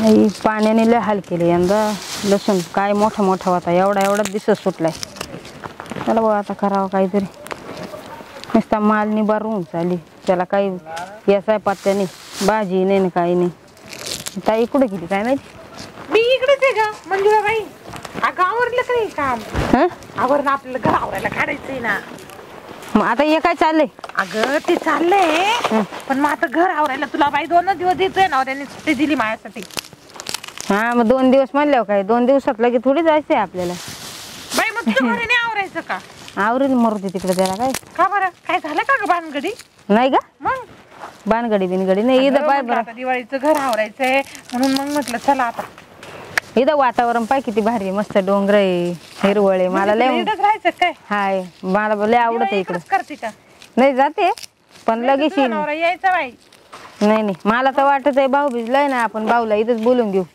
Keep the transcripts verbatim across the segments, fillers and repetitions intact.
आई पाण्याने लय हाल केले यंदा लसूण काय मोठा मोठा होता एवढा एवढा दिसत सुटलाय चला बघ आता करावं काहीतरी नुसता माल निबारून चाली त्याला काही याचा पत्त्या नाही भाजी नाही ना काही नाही ताई कुठे गेली काय माहिती मी इकडेच आहे ग मंजुळाबाई अगं आवरलं काही काम हं आवरण आपल्याला घर आवरायला काढायचंय ना मग आता हे काय चाललंय अगं ते चाललंय पण मग आता घर आवरायला तुला बाई दोन दिवस देतोय ना त्याने सुट्टी दिली माझ्यासाठी हा मग दोन दिवस म्हणल्यावर काय दोन दिवसात लगे थोडी जायचंय आपल्याला बाई मग तुझ्या घरी नाही आवरायचं का आवरेल मरते तिकडे त्याला काय का बरं काय झालं का ग भानगडी नाही का मग बानगडी बिनगडी नाही इथं पाय बरं आता दिवाळीचं घर आवरायचंय म्हणून मग म्हटलं चला आता इथं वातावरण पाय किती भारी मस्त डोंगर आहे हिरवळ आहे मला लय इथंच राहायचं काय हाय मला लय आवडत इकडे करते का नाही जाते पण लगेच येईन. नवरा यायचा बाई नाही नाही मला तर वाटत आहे भाऊ भिजलाय ना आपण भाऊला इथंच बोलून घेऊ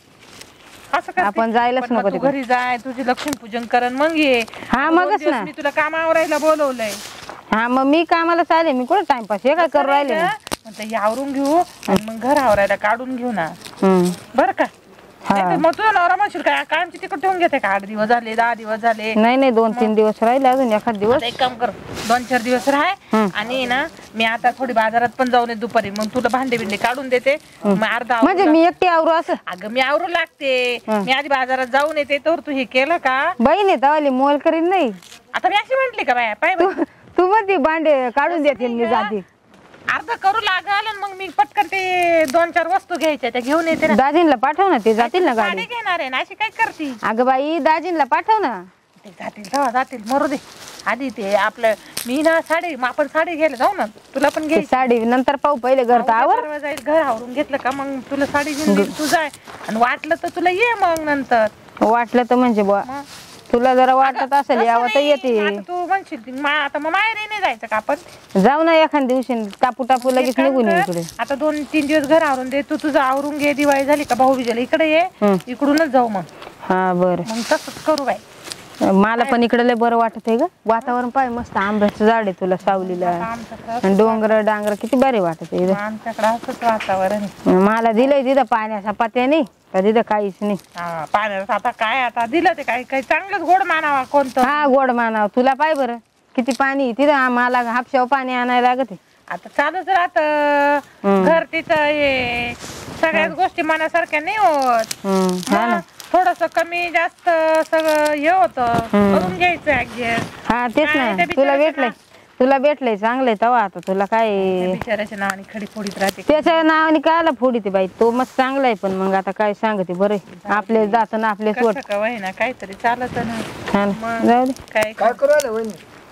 असं करते? आपण जायलाच पण मग नको तू तिकडे. घरी जाय तुझी लक्ष्मीपूजन करण मग ये हा, दोन मगच दिवस ना. मी तुला काम आवरायला बोलवलंय हा मग मी कामाला चालेल मी कुठे टाइमपास हे काय करू राहिले ना. म्हणते हे आवरून घेऊ आणि मग घर आवरायला काढून घेऊ ना हम्म. बरं का हा. नाहीतर मग तुझा नवरा म्हणशील काय कायमची तिकडे ठेवून घेते का आठ दिवस झाले दहा दिवस झाले नाही नाही दोन तीन दिवस राहिले अजून एखाद दिवस आता एक काम कर दोन चार दिवस राह हम्म. आणि ना मी आता थोडी बाजारात पण जाऊन येते दुपारी मग तुला भांडे बिंडे काढून देते मग अर्धा म्हणजे आवरून मी एकटी आवरू असं लाग- अगं मी आवरू लागते हं. मी आधी बाजारात जाऊन येते तर तू हे केलं का बहीण आहे तवाली मोल करीन नाही आता मी अशी म्हंटली का बाया पाय तू तू म्हणते भांडे काढून देतील मी जाते अर्धा करू लागल आणि मग मी पटकन ते दोन चार वस्तू घ्यायच्या त्या घेऊन येते ना दाजींला पाठव ना ते जातील ना साडी गाडी घेणार आहे ना अशी काय करती अगं बाई दाजींला पाठव ना ते जातील तेव्हा जातील मरू दे आधी ते आपलं मी ना साडी मग आपण साडी घ्यायला जाऊ ना तुला पण ते घ्यायची साडी नंतर पाहू पहिले घर तर आवर परवा जाईल घर आवरून घेतलं का मग तुला साडी घेऊन देईल तू जाय आणि वाटलं तर तुला ये मग नंतर वाटलं तर म्हणजे बुवा मग तुला जरा वाटत असेल तसं यावं तर नाही, येते आता तू म्हणशील ती मा- आता मग माहेरी नाही जायचं का आपण जाऊ ना एखाद दिवशी टापू टापू लगेच एक काम निघून येऊ कर, इकडे आता दोन तीन दिवस घर आवरून दे तू तुझं आवरून घे दिवाळी झाली का भाऊ बिजाला इकडे ये हं. इकडूनच जाऊ मग हा बर मग तसंच करू बाई मला पण इकडे लय बरं वाटत आहे ग वातावरण पाय मस्त आंब्याचं झाड आहे तुला सावलीला आमच्याकडं आणि डोंगर डांगर किती भारी वाटत आहे इथं. आमच्याकडे असंच वातावरण आहे. मला दिलंय तिथं पाण्याचा पत्या नाही का तिथं काहीच नाही हा, पाण्याचं आता काय आता दिलं ते काय काही चांगलंच गोड मानावा कोणतं हा गोड मानाव तुला पाय बरं किती पाणी आहे. तिथं मला हापशाव पाणी आणायला लागत आहे. आता चालूच राहत हम्म. घर तिथं हे सगळ्याच गोष्टी मनासारख्या नाही होत हम्म, हा ना थोडस कमी जास्त सगळं हे होत करून घ्यायचं ऍडजस्ट हा तेच काय ना त्या तुला बिचाऱ्याच्या भेटलंय तुला भेटलंय चांगलंय तवा आता तुला काय बिचाराच्या नावाने खडी फोडीत राहते त्याच्या नावाने कायला फोडी ते बाई तो मस्त चांगलाय पण मग आता काय सांगते बरं आपले जात ना आपले सोड कसं का ना काहीतरी चालत ना हा ना मग जाऊ दे काय काय करू राहिलं वहिनी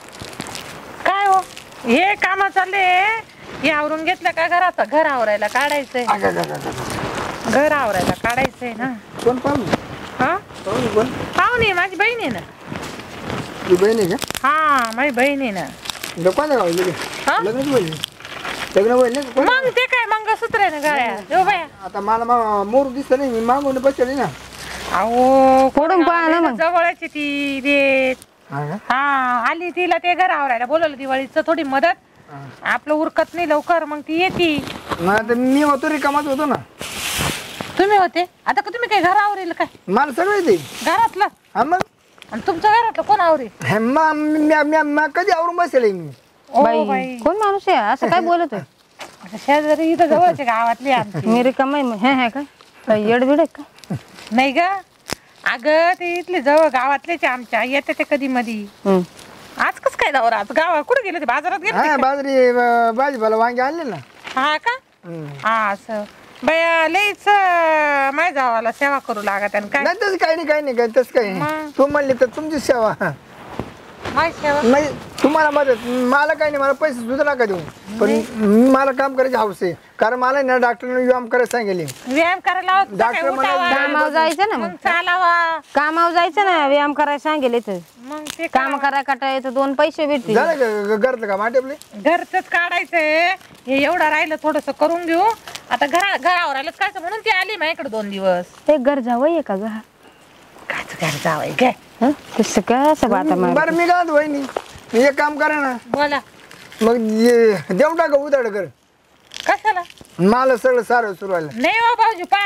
काय हो हे काम चालले हे आवरून घेतलं का घरात घर आवरायला काढायचंय अगं, अगं, अगं, अगं. घर आवरायला काढायचंय ना कोण पाहुणे हा पाहुणे कोण पाहुणे माझी बहीण आहे ना ती बहीण आहे का हा माझी बहीण आहे ना इथं कोणत्या गावाला गेली हा? लग्नच बोलली लग्न बोलले मग ते काय मंगळसूत्र आहे ना गाड्या बाया आता मला मा- मोर दिसत नाही मी मागून बसली ना अहो फोडून पहा ना मग. जवळची ती देत हा का? हा आली तिला ते घर आवरायला बोलवलं दिवाळीचं थोडी मदत हा. आपलं उरकत नाही लवकर मग ती येते मग आता मी होतो रिकामाच होतो ना तुम्ही होते आता का तुम्ही काय घर आवरेल काय मला सगळं येते घरातलं हा मग आणि तुमच्या घरातलं कोण आवरेल हे मा- म्या- म्या- म्या कधी आवरून बसले मी ओ बाई बाई कोण माणूस आहे असं काय बोलतोय आता शेजारी इथं जवळचे गावातली आमची मी रिकामाई हे हे काय काय येडबिड आहे का नाही ग अगं ते इथले जवळ गावातलेच आहे आमच्या येते ते कधी मधी हम्म. आज कस काय जाऊ आज गावा कुठे गेले ते बाजारात गेले हा बाजरी अं, भाजीपाला वांगे आणले ना हा का हम्म. हा असं बया लईच अं, माझ्या जावाला सेवा करू लागत आणि काय नाही तसं काही नाही काही नाही काही तसं काही मग? नाही तू म्हणली तर तुमची सेवा माझी सेवा नाही तुम्हाला मदत मला काही नाही मला पैसे सुद्धा नका देऊ पण मला काम करायची हौस आहे कारण मला ना डॉक्टरने व्यायाम करायला सांगितले व्यायाम करायला लावत होता काय? डॉक्टर म्हणाले, उठावा, कामावर जायचं ना मग मग चालावा कामावर जायचं ना व्यायाम करायला सांगेल इथं मग ते काम करायला कटायचं दोन पैसे भेटतील झालं का घरातलं का माटे आपले घरच काढायचंय हे एवढं राहिलं थोडस करून घेऊ आता घरा घरावर आलं काय म्हणून ती आली माझ्याकडे दोन दिवस ते घर जावं आहे का ग काच घर जावय काय हं? तसं काय असं बाता मार बरं मी काय वहिनी मी एक काम करा ना बोला मग ये- देऊन टाका उदाड कर कशाला मला सगळं सारं सुरू आलं नाही हो भाऊजी पाया बाई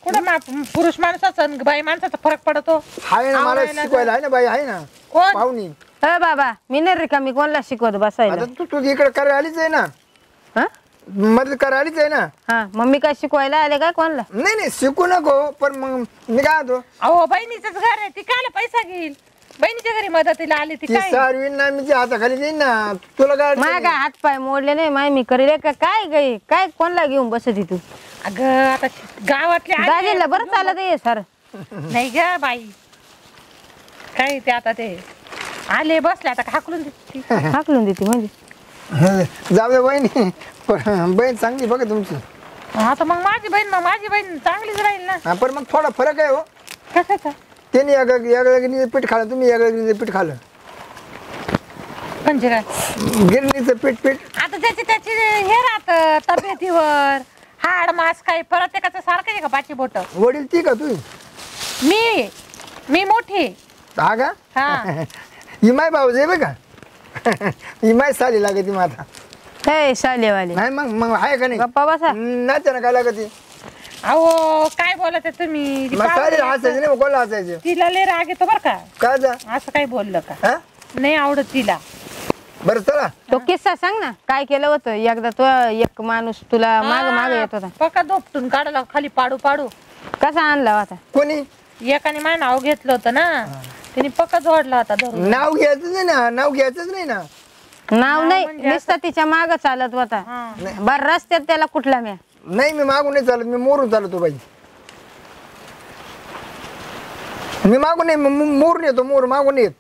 कुठं मा- पुरुष माणसाचा आणि बाई माणसाचा फरक पडतो आहे ना मला आवरायला शिकवायला आहे ना बाई आहे ना कोण पाहुणी अ बाबा मी नाही रिकामी कोणला शिकवत बसायला आता तू तू इकडे करायला आलीच आहे ना हा मदत करायला आलीच आहे ना हा मग मी काय शिकवायला आले काय कोणला नाही नाही शिकू नको पण मग मी काय होतो अहो बहिणीच घर आहे ती कायला पैसा घेईल बहिणीच्या घरी मदतीला आली ती ती काय सारवी ना मी हाताखाली देईन ना तुला काय अडचण माझ्या आहे? काय हात पाय मोडले नाही माय मी करेल का काय gai काय कोणला घेऊन बसती तू अगं आता गावातले आले. दाजीला बरं चालत आहे सर नाही ग बाई काय ते आता ते आले बसले आता हाकलून देते ती. हाकलून देते म्हणजे जाऊ दे बहिणी पण बहीण चांगली बघा तुमची आता मग माझी बहीण मग माझी बहीण चांगलीच राहील ना हा, पण मग थोडा फरक आहे हो कशाचा त्यांनी गिरणीचं पीठ खाल्लं तुम्ही गिरणीचं पीठ खाल्लं म्हणजे काय गिरणीचं पीठ पीठ आता त्याची त्याची हे राहत तब्येतीवर हाड मास काही प्रत्येकाचं सारखं आहे का पाची बोट वडील ती का तू मी मी मोठी हा का हा इमाय भाऊ जे बघा इमाय साली लागते मग आता हे शालेवाले नाही मग मग आहे का नाही गप्पा बसा नाच्या ना काय लागते अहो काय बोलत आहे तुम्ही ती मग साली पाहुणी हसायचे नाही मग कोणाला हसायचे तिला लय राग येतो बरं का काय जा असं काही बोललं का हा नाही आवडत तिला बरं चला तो किस्सा सांग ना काय केलं होतं एकदा तो एक माणूस तुला माग माग येत होता पका दोपटून काढला खाली पाडू पाडू कसा आणला होता कोणी एकाने माझं नाव घेतलं होतं ना तिने पक्का जोडला होता धरून नाव घ्यायचं नाही ना नाव घ्यायचंच नाही ना नाव नाही म्हणजे नुसता तिच्या माग चालत होता हा. बर रस्त्यात त्याला कुठला म्या नाही मी मागून नाही चालत मी मोरून चालतो बाई मी मागून नाही म- म- मोरून येतो मोर मागून येत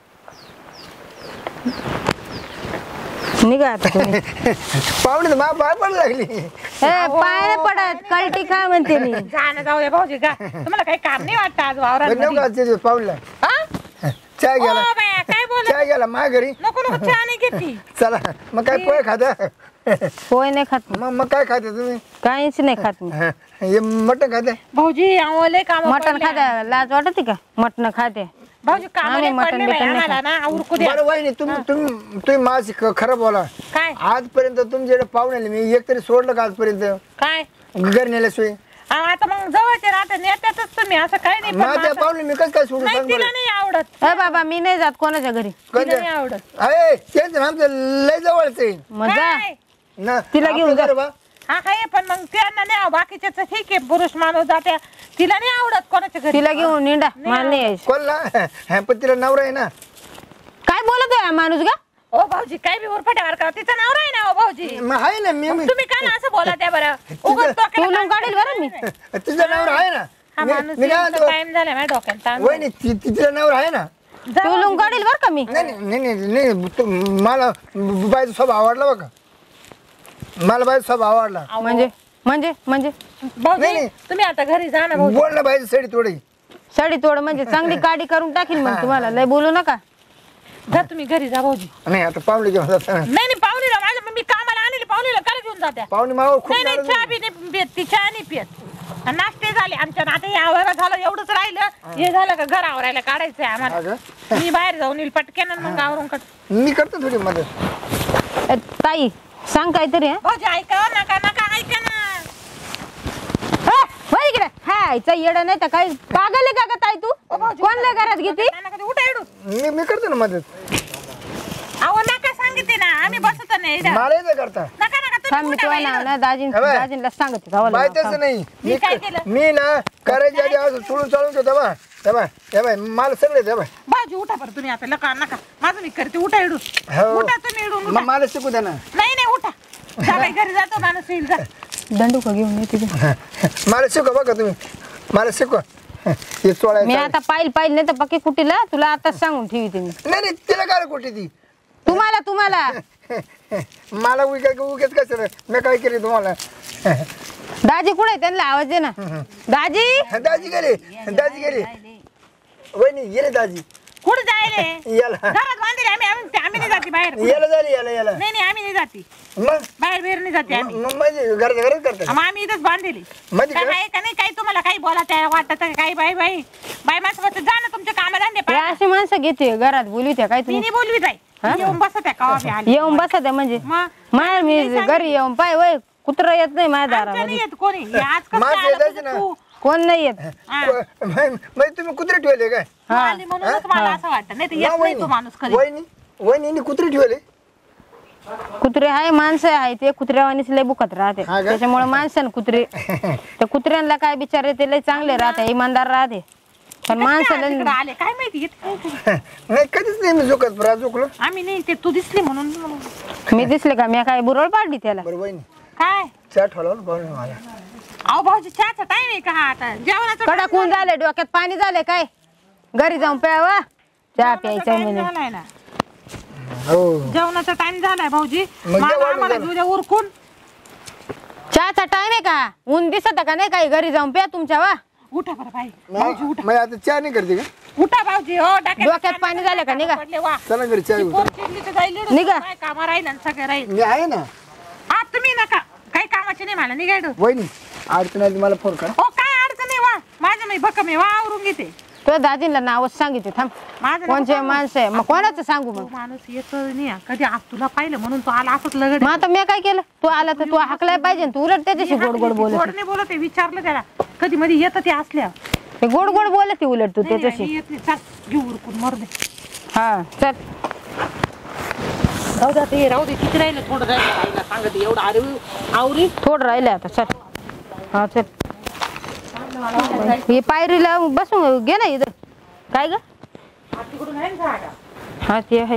निघा आता तुम्ही. पाहुणे तर मा पाय पण लागली ए, पाय नाही पडत कलटी काय म्हणते मी जाणं जाऊ दे भाऊजी का तुम्हाला काही काम नाही वाटतं आज वावरात नको का ते पाहुणला चहा ओ गेला बाया, काय बोल चहा गेला मा घरी नको नको चहा नाही घेतली चला मग काय पोहे खाता पोय नाही खात मी. मग मग काय खाते तुम्ही काहीच नाही खात मी हा, हे मटण खाते भाऊजी आवले काम मटण खाते लाज वाटते का मटण खाते भाऊजी काम आम्ही मटण पडले बिटण नाही आम्हाला ना उरकू द्या बरं वहिनी तुम्ही तुम्ही तुम्ही माझी ख- खरं बोला काय आजपर्यंत तुमच्याकडे पाहुणे मी एक तरी सोडलं का आजपर्यंत काय घर नेल्याशिवाय आ, आता मग जवळचे राहते नेत्यातच तुम्ही असं काही नाही पण माझ्या माझं- पाहुणे मी कसं काय सोडू नाही सांग तिला बरं नाही आवडत ए बाबा मी नाही जात कोणाच्या घरी तिला नाही आवडत अरे तेच ना आमचं लय जवळच आहे मग जा काय? ना तिला घेऊन आपलं जा. घर बा. हा काय पण मग त्यांना नाही आव- बाकीच्याच ठीक आहे पुरुष माणूस जाते तिला नाही आवडत कोणाच्या घरी तिला घेऊन निंडा मला नाही यायचं कोणला हा, पण तिला नवरा आहे ना काय बोलत आहे हा माणूस का ओ भाऊजी काय बी उरफाट्यावर करा तिचं नाव आहे ना ओ भाऊजी मग आहे ना मी मी- तुम्ही काय असं बोला त्या बरं उगाच डोक्याला बोलून काढेल बरं मी तिचा नवरा आहे ना हा मी माणूस मी काय म्हणतो टाइम झाला माझ्या डोक्याला ताण वहिनी ति- तिचा नवरा आहे ना जा बोलून काढेल बरं का मी नाही नाही नाही नाही नाही, तू- मला बाईचा स्वभाव आवडला बघा मला बाईचा स्वभाव आवडला अहो, म्हणजे म्हणजे म्हणजे भाऊजी नाही, नाही. तुम्ही आता घरी जा ना भाऊजी बोल ना बाईची सडी थोडी साडी तोड म्हणजे चांगली काडी करून टाकील मग तुम्हाला लय बोलू नका जा तुम्ही घरी जा भाऊजी नाही आता पाहुणे घेऊन जाता नाही नाही पाहुणीला माझ्या मी कामाला आणली पाहुणीला काय घेऊन जात्या पाहुणे मावर खूप नाही नाही नाराज चहा आहे. बी नाही पित ती चहा नाही पित आणि नाश्ते झाले आमच्या आता यावर झालं एवढंच राहिलं हे झालं का घर आवरायला काढायचंय आम्हाला अगं, मी बाहेर जाऊन येईल पटकेन आणि मग आवरून काढ मी करतो थोडी मदत ए, ताई सांग काहीतरी हं? भाऊजी ऐका नका नका ऐका ना हा, वळ इकडे हायचा येडं नाही तर काही पागल आहे का ग ताई तू कोणल्या घरात घेते नका ते उठा इडू मी मी करतो ना मदत अहो नका सांगितले ना आम्ही बसत नाही इथं. मला येतं करता नका नका थांब मी तुम्ही उठा तुला बाई ना इडू. ना दाजीन अबे. दाजींला सांगते जावं बाय लागलं. तसं नाही मी काय केलं? मी ना करायच्या आधी असं सोडून चालून ठेवतो बा हे बाय हे बाय मला सगळे दे बाय भाऊजी उठा बरं तुम्ही आता नका नका माझं मी करते उठा इडू हो. उठा तुम्ही इडून मग मला शिकू द्या ना नाही नाही उठा जा बाई घरी जातो माणूस येईल जा दंडुका घेऊन येते ती. मला शिकवा बघा तुम्ही मला शिकवा हे चोळायचं मी आता पाहिल पाहिल नाही तर पक्की कुटीला तुला आताच सांगून ठेवी मी नाही नाही तिला काय कुठे ती तुम्हाला तुम्हाला मला उगाच उगाच कसं मी काय केले तुम्हाला दाजी कुठे त्यांना आवाज दे ना दाजी दाजी गेले दाजी गेले वहिनी गेले दाजी कुठे जायले याला घरात बांधले आम्ही आम्ही आम्ही नाही जाते बाहेर याला झाली याला याला नाही नाही आम्ही नाही जाते मग बाहेर बाहेर नाही जाते आम्ही मग म्हणजे घरात घरात करतात मग आम्ही इथंच बांधलेली मध्ये काय का? आहे का नाही काही तुम्हाला काही बोला त्या वाटत काही बाई बाई बाई माणसं बसत जा ना तुमच्या कामाला हे पाहा अशी माणसं घेते घरात बोलू काय मी तुम्ही नाही बोलवी जाई येऊन बसत आहे का आम्ही आली येऊन बसा त्या म्हणजे मग माय मी घरी येऊन पाय वय कुत्रा येत नाही माझ्या आमच्या नाही दारामध्ये येत कोणी हे आज कसं माझं काय आलं येतायचं तुझं ना. तू कोण नाही येत म्हणजे तुम्ही कुत्रे ठेवले काय तू आली म्हणूनच मला असं वाटतं नाही तर येत नाही तो माणूस कधी वहिनी वहिनी कुत्रे ठेवले कुत्रे आहे माणसं आहे ते कुत्र्यावानीच लय बुकत राहते हा का? त्याच्यामुळे माणसं कुत्रे त्या कुत्र्यांना काय बिचारे ते लय चांगले राहते इमानदार राहते पण माणसाला तिकडे आले काय माहिती येत नाही तू. नाही कधीच नाही मी झोकत बरं झोकलो आम्ही नाही ते तू दिसली म्हणून म्हणून. मी दिसले का मी काय बुरळ पाडली त्याला बरं वहिनी काय चहा ठेवला पाहुणे मला अहो भाऊजी चहाचा टाइम आहे का हा आता जेवणाचा कडक ऊन झाले डोक्यात पाणी झाले काय घरी जाऊन प्यावा चहा प्यायचा टाइम म्हणे झालाय ना हो जेवणाचा टाइम झालाय भाऊजी मग मला जेवण आम्हाला झालं. उद्या उरकून चहाचा टाइम आहे का ऊन दिसत का नाही काही घरी जाऊन प्या तुमच्या वा उठा बरं बाई मग आता चहा नाही करते का उठा भाऊजी हो डोक्यात डोक्यात पाणी झालं का निघा पडले वा चला घरी चहा घेऊ पोर चिडली तर जाईल इडून. निघा. काय कामं राहील आणि सगळं राहील मी आहे ना हा तुम्ही नका काही कामाचे नाही मला निघायड वहिनी अडचण आली मला फोन करा हो काय अडचण नाही वा माझं मी बकम आहे वा आवरून घेते तो दाजीला नावच सांगितले थांब माझं कोणचे नको. माणसं आहे मग कोणाचं सांगू तो मग माणूस येत नाही हा. कधी आज तुला पाहिलं म्हणून तो आला असंच लगड मग आता मी काय केलं तू आला तर तू हाकलाय पाहिजे तू उलट त्याच्याशी गोड गोड बोलत गोड नाही बोलत आहे, विचारलं त्याला कधी मध्ये येतं ते असल्या ते गोड गोड बोलत उलट तू त्याच्याशी येत नाही चल घेऊ उरकून मर दे हा चल राहू दे ते राहू दे किती राहिलं थोडं राहिलं राहिलं सांगते एवढं अरे आवरी थोडं राहिलं आता चल हा चल हे पायरीला बसून घे ना इथं काय ग तिकडून आहे ना झाडं. हा ते आहे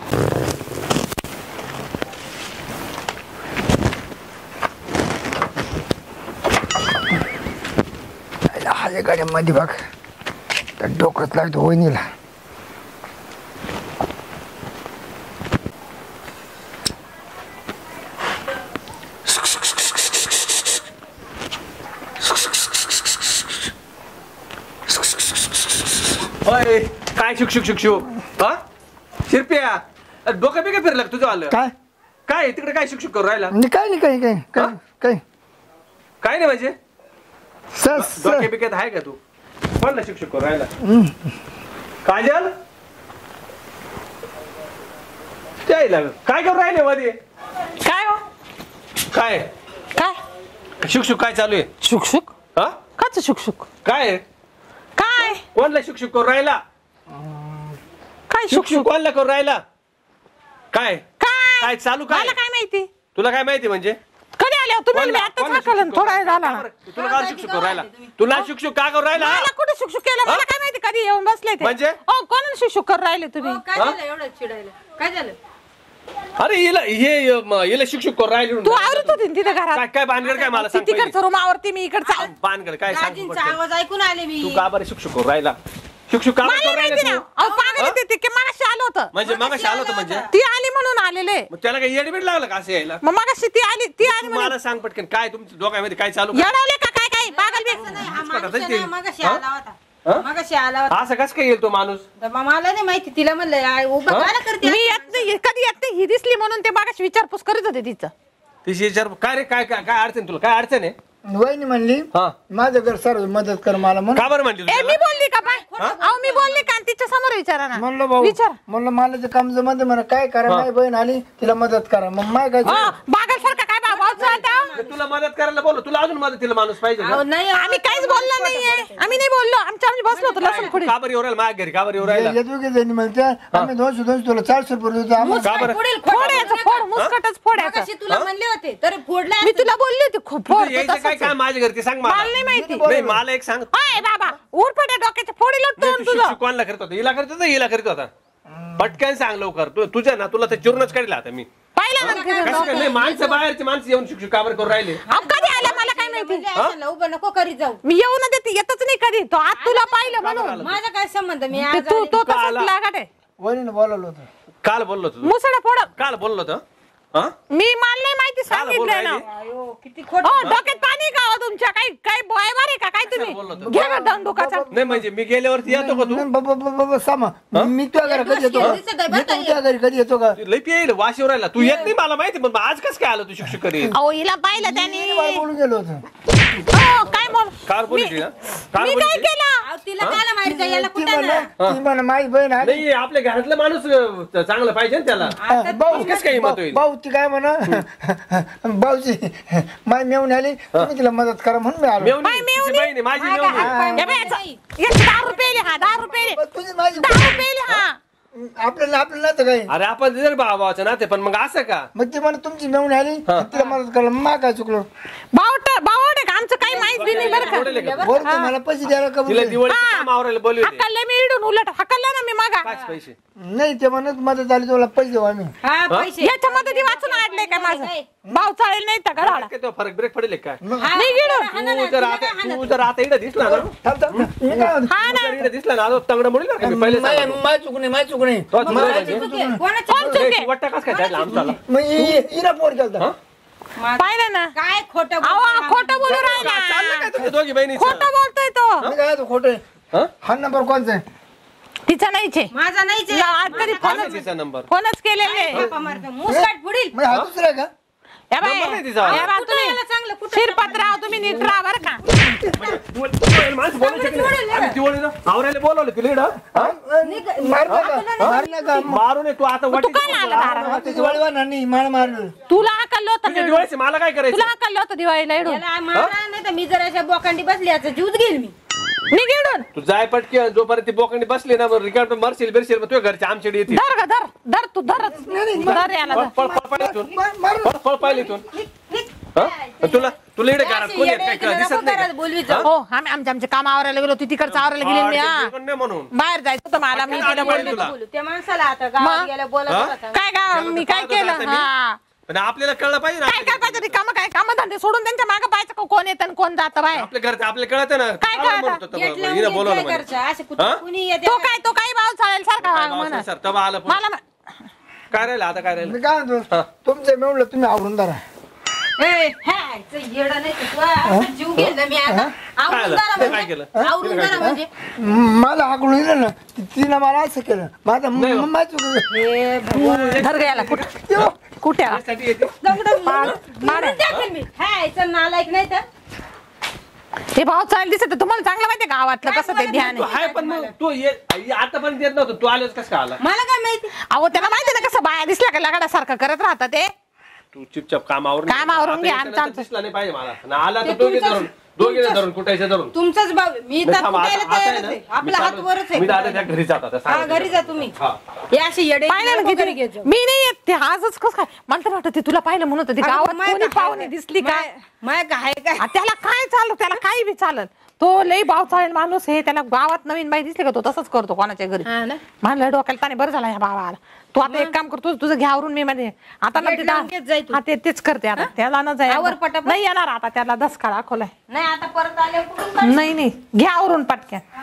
हा गाड्या मध्ये बघ तर डोकंच लागतो वहिनीला होय काय शुक शुक शुक शुक हा शिरप्या डोकं बिकं फिरलं का तुझं आलं काय काय तिकडे काय शुक शुक करू राहिला नाही काय नाही काय काय काय हा? काय काय नाही म्हणजे सस डोके बिकेत आहे का तू कोणला शुक शुक करू राहिला काजल त्याला काय करू राहिले मध्ये काय हो काय काय शुक शुक काय चालू आहे शुकशुक हा काच शुकशुक काय आहे? काय कोणला शुक शुक करू राहिला काय शुक शुक कोणला करू राहिला काय काय काय चालू काय मला काय माहिती तुला काय माहिती म्हणजे कधी आले हो? तुम्ही कोणला- आताच कोणला हाकलं शुक- थोडा वेळ झाला ना. तुला काय शिक्षक करू राहिला तुला शिक्षक का करू राहिला मला कुठे शुकशुक केलं मला काय माहिती कधी येऊन बसले ते म्हणजे? हो कोणाला शुकशुक करून राहिले तुम्ही काय झालं एवढं चिडायला काय झालं अरे हिला हे म, हिला शिक्षक करू राहिले तू आवरत होती ना तिथे काय घरात काय भानगड काय मला ती सांग पहिले. तिकडचं रूम आवरती मी इकडचा भानगड काय सांग दाजींचा पटकन. आवाज ऐकून आले मी तू का बरं शिक्षक करू राहिला शिक्षक का बरं मला करू राहिला माहिती ना तू? अहो पागल आहे ते, ते मगाशी आलं होतं म्हणजे मग आलं होतं म्हणजे ती आली म्हणून आलेले मग त्याला काही येडबीड लागलं का असं यायला मग मगाशी ती आली ती आली तू म्हणून मला सांग पटकन काय तुमच्या डोक्यामध्ये काय चालू का? येडवले का काय काय पागल बी हा कटाचं माणूस ते. ना मगाशी हा? आला होता हा? मगाशी आला होता असं कस काय येईल तो माणूस तर मग मला नाही माहिती तिला म्हणलं आय, उभं हा? काय करते मी येत नाही कधी येत नाही ही दिसली म्हणून ते मगाशी विचारपूस करीत होते तिचं तिची विचार काय रे काय काय काय अडचण तुला काय अडचण आहे वहिनी म्हणली हा माझं घर सर मदत कर मला म्हणून का बरं म्हणली ए तुला मी बोलली का बाय अहो मी बोलली का तिच्या समोर विचारा ना म्हणलं भाऊ विचार म्हणलं मला ते काम जमत म्हणा काय करा माझी बहीण आली तिला मदत करा मग माय काय बागल सारखा काय भाऊ मग तुला मदत करायला बोल तुला अजून मदतीला माणूस पाहिजे का? अहो, नाही आम्ही काहीच बोललो नाहीये आम्ही नाही बोललो आमच्या आम्ही बसलो होतो लसूण खुडी का बरं येऊ राहिला माझ्या घरी का बरं येऊ राहिला येतो की जणी म्हणते आम्ही दोनशे दोनशे तुला चारशे रुपये देतो आम्हाला का बरं पुढील फोडायचं फोड मुस्कटच फोडायचं मगाशी तुला म्हणले होते तर फोडला मी तुला बोलली होती खूप तुझं फोड यायचं काय काय माझ्या घरी ते सांग मला मला नाही माहिती नाही मला एक सांग अय बाबा उरफाट्या डोक्याच्या फोडी नाही, लटून तू तुझं शिक्षक कोणाला करत होता हिला करत होता हिला करत होता पटकन सांग लवकर तू तुझ्या ना तुला ते चूर्णच काढला आता मी पाहिलं ना तिथं कसं काय? नाही माणसं बाहेरची माणसं येऊन शिक्षक का बरं करू राहिले अहो, कधी आल्या मला काय माहिती अशाला उभं नको करीत जाऊ मी येऊ ना देते येतच नाही कधी तो आज तुला पाहिलं म्हणून माझा काय संबंध मी ते आज तू आले. तो का तसाच आला? लागाट आहे वहिनीने बोलावलं होतं काल बोललो होतो तू. मुसडा फोड काल बोललो होतो हा मी मला नाही माहिती काल बोल सांगितलंय ना राहिली? अयो, किती खोट हो डोक्यात पाणी का हो तुमच्या काही काही बोय मारे का काय बोललो तुम्ही होतो? घे ना दंडुकाचा नाही म्हणजे मी गेल्यावरती येतो का तू नाही, बाबा बाबा बाबा सामा मी तुझ्या घरी कधी येतो का? दिसत आहे मी बरं का तुमच्या घरी कधी येतो का लई येईल वाशीवर राहिला तू येत नाही मला माहिती पण आज कस काय आलं तू शिक्षक करी अहो हिला पाहिलं त्याने मी बाहेर बोलून गेलो होतो हो काय बोल काल बोलली ती ना काल मी बोलली काय ती? केलं अहो, तिला काय माहिती का याला ती कुठं म्हणा ना ती म्हणा माझी बहीण आली नाही आपल्या घरातला माणूस अं, चांगला पाहिजे ना त्याला हा, भाऊ कसं काय हिंमत होईल? भाऊ ती काय म्हणा भाऊची माय मेवून आली तुम्ही तिला मदत करा म्हणून मी आलो मेवणी बाई, मेवणी कोणी बहिणी माझी मागं मेवणी. हात पाय हे बघ, याचं- याचं दहा रुपये हा दहा रुपये पण तुझी माझी दहा रुपये हा आपल्याला आपल्याला नव्हतं काही अरे आपण जर भावाचं नाते पण मग असं का मग ती मला तुमची मेवणी आली तिला मदत करायला मा काय चुकलो बावट बावट का आमचं काही माहित बी नाही बरं मोडेल का का? बरं ते मला पैसे द्यायला कबूल तिला केलं. दिवाळीचं काम आवरायला बोलवले हकलले मी इडून उलट हकलला ना मी मागा पाच पैसे नाही ते म्हणत मदत आली तुला पैसे देऊ आम्ही हा पैसे याच्या मध्ये वाचून आणलंय का माझं भाव चालेल नाही तर घराला काय तो फरक ब्रेक पडेल काय मी गेलो तू जर आता तू जर आता इकडे दिसला ना थांब, थांब, थांब. मी काय म्हणतो? हा तू जर इकडे दिसला ना तो तंगड मोडील बरं का मी पहिले माय सांगतो. माय चुक नाही माय चुक नाही तो चुकला म्हणजे? कोणाची कोण चुके वाटतं कसं काय त्याला आमचाला मग हि- हिला फोन केलता पाहिलं ना काय खोटं अहो बोलतोय हा खोटं बोलू चाललं राहिला काय तुमच्या दोघी बहिणी खोटं बोलतोय तो मी काय म्हणतो, खोटं आहे. हा हा नंबर कोणचा आहे तिचा नाहीच आहे माझा नाहीच आहे. ला- आज कधी काय फोनच तिचा नंबर फोनच केलेले आहे. बापा मारतो. मुस्काट पुढील मग हा दुसरा आहे का या बाई, नंबर नाही तिचा. या बा कुठं याला चांगलं तुम्ही कुठं शिरपतराव तुम्ही नीट राहा बरं का माणसं बोलायची की नाही? आम्ही ती ओळी ना आवरायला बोलावलं तुला इकडं हा? मारलं का मारलं का मारू नये तू आता तू वाटी काय आला दारात? हाताची वळवा ना नाही मला मारलं तुला हकललं होतं तुझ्या ना. दिवाळीचे मला काय करायचं तुला हकललं होतं दिवाळीला इडून याला मारा नाही तर मी जर अशा बोकांडी बसली याचा जीवच घेईल मी निघ इडून तू जाय पटकी जोपर्यंत ती बोकंडी बसली ना मग रिकाम मरशील बिरशील मग तुझ्या घरचे आमच्याकडे येतील धर ग धर धर तू धरच धर याला पळ धर. पळ पळ पळ इथून. मार पळ पळ पाहिली इथून हा? तुला तुला इकडे घरात कोणी येत काय का? दिसत नाही का? बोलवीच हो आम्ही आमच्या आमच्या काम आवरायला गेलो ती तिकडचं आवरायला गेली मी हा. पण नाही म्हणून बाहेर जायचं होतं मला मी पटकन तिला आली बोलले तुला. बोलू त्या माणसाला आता गावात गेल्या बोलत हा? होता. काय का मी काय केलं हा पण आपल्याला कळलं पाहिजे ना काय काय पाहिजे काम काय काम धंदे सोडून त्यांच्या मागे पाहायचं का कोण येतं आणि कोण जातं बाहेर आपल्या घरचं आपल्याला कळत ना काय काय कळतं? म्हणत होतं गेट बाबा, लावून हिनं घेत बोलवलं काय म्हणे. घरचं. असे कुठं हा? कुणी येते तो काय तो काही भाव चालेल सारखा काय म्हणा भावसाहेब, सर तेव्हा आलं पण. मला काय राहिलं आता काय राहिलं मी काय म्हणतो तुमचं मेवलं तुम्ही आवरून धरा ए, हाय, चं येडं नाही तू. आता जीव घेईल ना मी आता. आवरून आलं? जरा काय म्हणजे. केलं? आवरून जरा म्हणजे. मला हाकडून दिलं ना ती- तिनं मला असं केलं माझा माय चुक हे भगवान. धर गेला कुठे कुठे आला? त्यासाठी येते. दगडं मार- मारून टाकेल मी. हाय, चल नालायक नाही तर. हे भाव चालेल दिसत तुम्हाला चांगलं माहितीये गावातलं कसं ते ध्यान तू आहे हाय पण मग तू ये आतापर्यंत येत नव्हतं तू आलेच कसं काय आला मला काय माहिती अहो त्याला माहिती ना कसं बाया दिसल्या का लगाडासारखं करत राहतात ते तू चिपचाप कामावरून कामावरून घे, आता आमचं- याच्यानंतर दिसला नाही पाहिजे मला आणि आला ते तर दोघे तुमचंच- धरून दोघे तुमचंच- धरून कुठायचं धरून तुमचाच भाऊ मी तर नाही, थांब, आता- कुठायला आता आहे तयारच ना, आहे. मी आपला हात चाललो- वरच आहे मी दादा त्या घरी जात आता हा सांगितलं. घरी जा तुम्ही हा. हे अशी येडे पाहिलं ना घरी किती घ्यायचं. मी नाही येत ते आजच कसं काय मला तर वाटत ते तुला पाहिलं म्हणून होतं ते अगं, गावात माय कोणी काय- पाहुणे दिसली काय माय- माय काय काय आ, त्याला काय चाललं त्याला काही बी चालल तो लई भाव चालेल माणूस हे त्याला गावात नवीन बाई दिसली का तो तसंच करतो कोणाच्या घरी हा ना म्हणलं डोक्याला ताने बरं झालं ह्या भावाला तू आता एक काम करतो तुझं घ्यावरून मी मध्ये आता ना गेट ते लावून घेत जाय तू. हा, ते तेच करते आता त्याला ना जाय आवर पटापट. नाही येणार आता त्याला दसका दाखवलाय नाही आता परत आले कुठून नाही नाही घ्यावरून पटक्यान